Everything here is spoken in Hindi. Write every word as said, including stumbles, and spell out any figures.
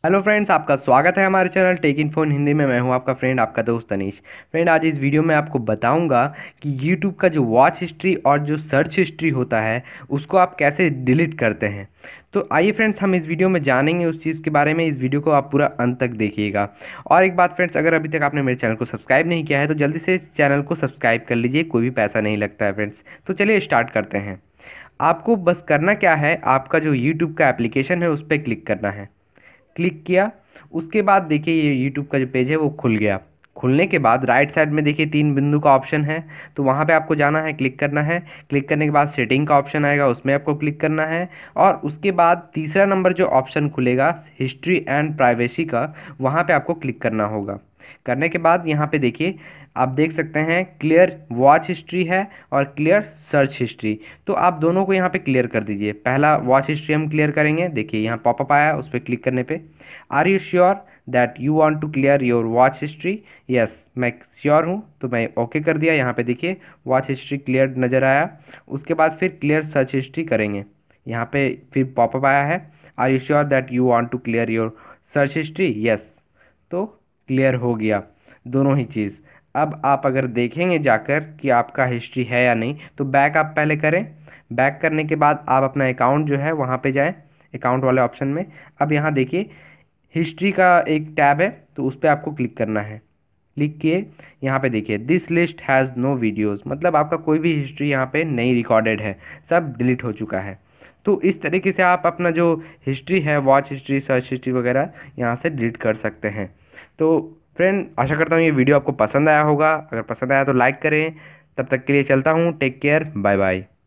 हेलो फ्रेंड्स, आपका स्वागत है हमारे channel tech in phone Hindi में। मैं हूं आपका फ्रेंड, आपका दोस्त तनीश। फ्रेंड, आज इस वीडियो में आपको बताऊंगा कि यूट्यूब का जो वॉच हिस्ट्री और जो सर्च हिस्ट्री होता है उसको आप कैसे डिलीट करते हैं। तो आइए फ्रेंड्स, हम इस वीडियो में जानेंगे उस चीज़ के बारे में। इस वीडियो को आप पूरा अंत तक देखिएगा। और एक बात फ्रेंड्स, अगर अभी तक आपने मेरे चैनल को सब्सक्राइब नहीं किया है तो जल्दी से इस चैनल को सब्सक्राइब कर लीजिए, कोई भी पैसा नहीं लगता है फ्रेंड्स। तो चलिए स्टार्ट करते हैं। आपको बस करना क्या है, आपका जो यूट्यूब का एप्लीकेशन है उस पर क्लिक करना है। क्लिक किया, उसके बाद देखिए ये यूट्यूब का जो पेज है वो खुल गया। खुलने के बाद राइट साइड में देखिए तीन बिंदु का ऑप्शन है, तो वहाँ पे आपको जाना है, क्लिक करना है। क्लिक करने के बाद सेटिंग का ऑप्शन आएगा, उसमें आपको क्लिक करना है। और उसके बाद तीसरा नंबर जो ऑप्शन खुलेगा हिस्ट्री एंड प्राइवेसी का, वहाँ पे आपको क्लिक करना होगा। करने के बाद यहाँ पे देखिए आप देख सकते हैं क्लियर वॉच हिस्ट्री है और क्लियर सर्च हिस्ट्री। तो आप दोनों को यहाँ पे क्लियर कर दीजिए। पहला वॉच हिस्ट्री हम क्लियर करेंगे। देखिए यहाँ पॉपअप आया, उस पर क्लिक करने पे are you sure that you want to clear your watch history. Yes, मैं श्योर हूँ, तो मैं ओके कर दिया। यहाँ पे देखिए वॉच हिस्ट्री क्लियर नज़र आया। उसके बाद फिर क्लियर सर्च हिस्ट्री करेंगे। यहाँ पे फिर पॉपअप आया है, are you sure that you want to clear your search history. Yes, तो क्लियर हो गया दोनों ही चीज़। अब आप अगर देखेंगे जाकर कि आपका हिस्ट्री है या नहीं, तो बैक आप पहले करें। बैक करने के बाद आप अपना अकाउंट जो है वहाँ पे जाएं, अकाउंट वाले ऑप्शन में। अब यहाँ देखिए हिस्ट्री का एक टैब है, तो उस पर आपको क्लिक करना है। क्लिक किए, यहाँ पे देखिए this list has no videos, मतलब आपका कोई भी हिस्ट्री यहाँ पे नहीं रिकॉर्डेड है, सब डिलीट हो चुका है। तो इस तरीके से आप अपना जो हिस्ट्री है, वॉच हिस्ट्री, सर्च हिस्ट्री वगैरह यहाँ से डिलीट कर सकते हैं। तो फ्रेंड, आशा करता हूँ ये वीडियो आपको पसंद आया होगा। अगर पसंद आया तो लाइक करें। तब तक के लिए चलता हूँ, टेक केयर, बाय बाय।